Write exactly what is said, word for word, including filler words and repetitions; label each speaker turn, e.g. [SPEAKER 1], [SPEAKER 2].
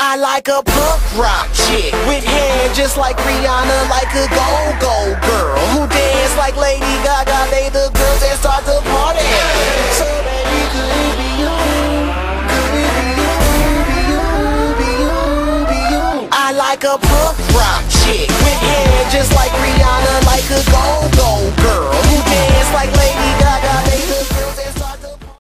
[SPEAKER 1] I like a punk rock chick with hair just like Rihanna, like a go-go girl who dance like Lady Gaga. They the girls that start the party. So baby, could it be you? Could it be you? Be you? Be you? Be you? I like a punk rock chick with hair just like Rihanna.